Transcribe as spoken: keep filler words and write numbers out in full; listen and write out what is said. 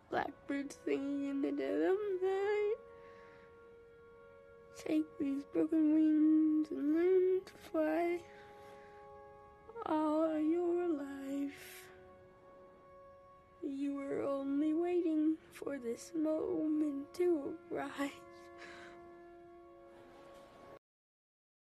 Blackbirds singing in the dead of night. Take these broken wings and learn to fly. All your life, you were only waiting for this moment to arise.